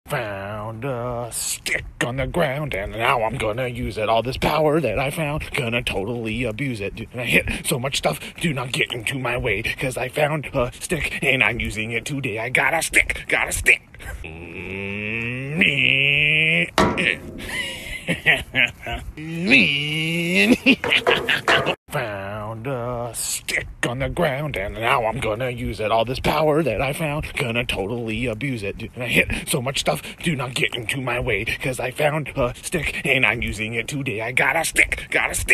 Found a stick on the ground, and now I'm gonna use it. All this power that I found, gonna totally abuse it. And I hit so much stuff, do not get into my way, cause I found a stick, and I'm using it today. I got a stick, Found a stick on the ground, and now I'm gonna use it. All this power that I found, gonna totally abuse it. And I hit so much stuff, do not get into my way, cause I found a stick, and I'm using it today. I got a stick,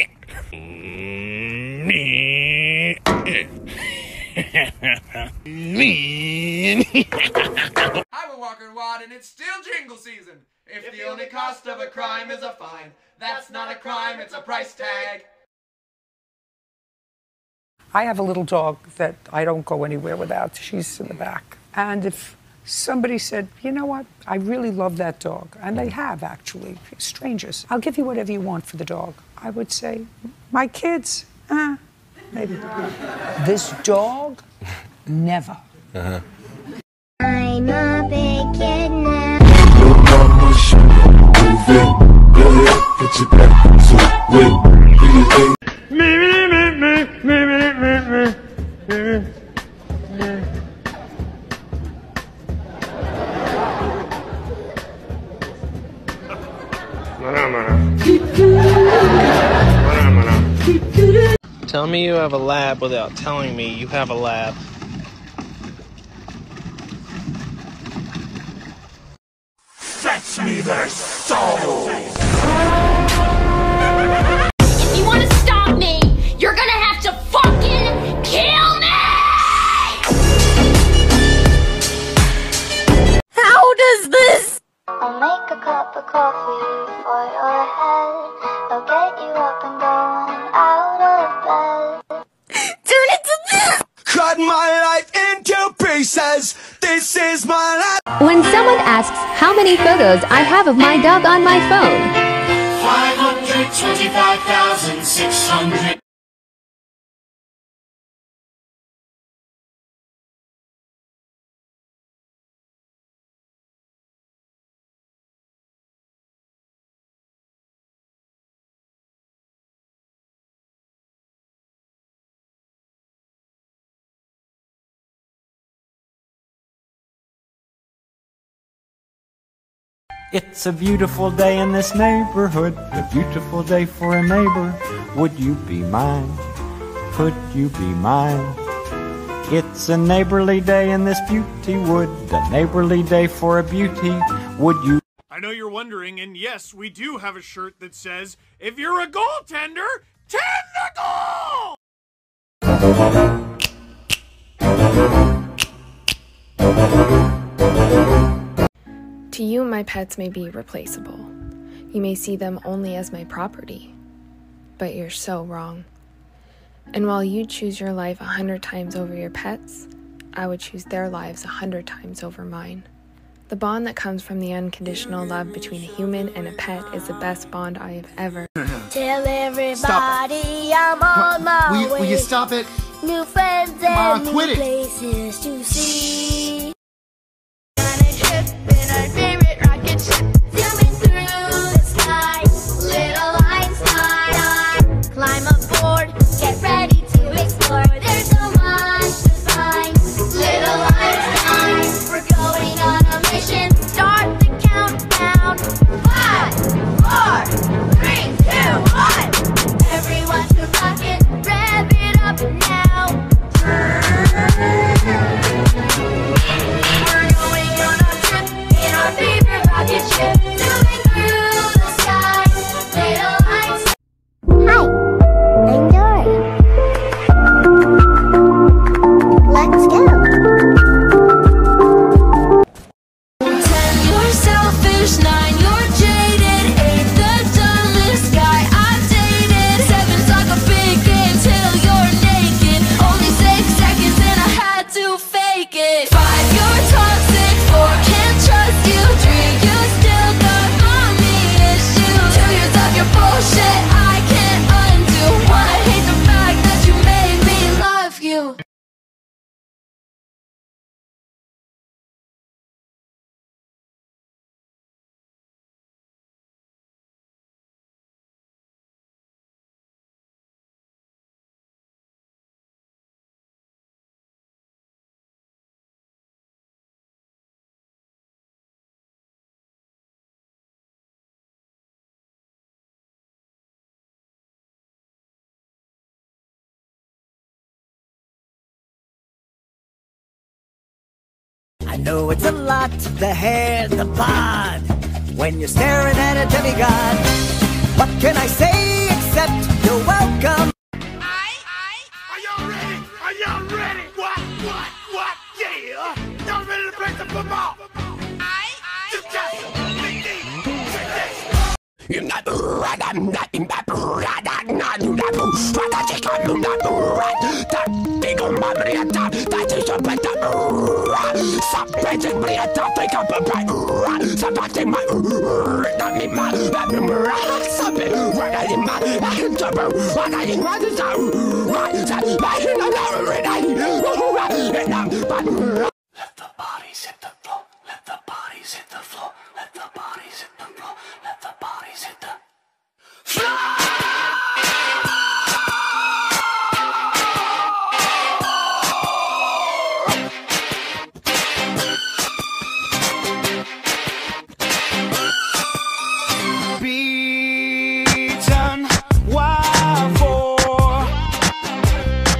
I've been walking wide and it's still jingle season. If the only cost of a crime is a fine, that's not a crime, it's a price tag. I have a little dog that I don't go anywhere without. She's in the back. And if somebody said, you know what, I really love that dog, and they have actually, strangers, I'll give you whatever you want for the dog. I would say, my kids, maybe. This dog, never. I'm a big kid now. Your mama should move it. Go ahead, put your back to it. Do your thing. Tell me you have a lab without telling me you have a lab. Fetch me their soul. If you want to stop me, you're gonna have to fucking kill me! How does this? I'll make a cup of coffee for your head. I'll get you up and going out of bed. Turn it to this! Cut my life into pieces. This is my life. When someone asks how many photos I have of my dog on my phone, 525,600. It's a beautiful day in this neighborhood, a beautiful day for a neighbor. Would you be mine? Could you be mine? It's a neighborly day in this beauty wood, a neighborly day for a beauty. Would you? I know you're wondering, and yes, we do have a shirt that says, if you're a goaltender, tend the goal! To you, my pets may be replaceable. You may see them only as my property. But you're so wrong. And while you choose your life 100 times over your pets, I would choose their lives 100 times over mine. The bond that comes from the unconditional love between a human and a pet is the best bond I have ever. Tell everybody I'm on my way. Will you stop it? New friends and quit new it. places to see. Climb aboard, get ready to explore. There's so much to find. Little Einstein, we're going on a mission. Start the countdown. 5, 4, 3, 2, 1. Everyone to rocket, rev it up now. We're going on a trip in our favorite rocket ship, zooming through the sky. Little Einstein. Hi. I'm Dora. Let's go. 10 you're selfish, 9 you're jaded, 8 the dumbest guy I've dated, 7's like a big game till you're naked, only 6 seconds and I had to fake it, 5 you're toxic, 4 can't trust you, 3 you still got mommy issues, 2 years of your bullshit I can't undo, 1 I hate the fact that you made me love you. I know it's a lot, the hair, the bod, when you're staring at a demigod. What can I say except you're welcome? Are y'all ready? Are y'all ready? What? Yeah! Y'all ready to play some football? I'm not rat, I'm not in that rat, I'm not in that rat, I just can't do that rat. That big on my bread, that is a better rat. Something bread, take up a bite rat. Something my not in my rat. Something right in my what I in my desire. Right, I'm